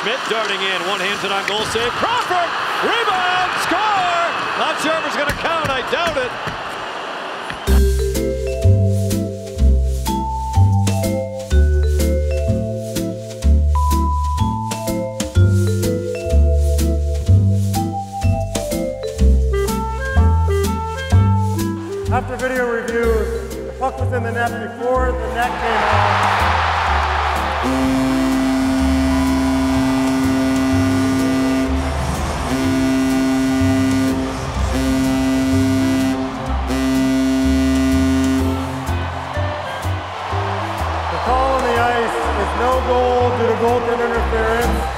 Schmidt darting in, one-handed on goal save. Crawford, rebound, score! Not sure if it's going to count, I doubt it. After video review, the puck was in the net before the net came off. The call on the ice is no goal due to goaltender interference.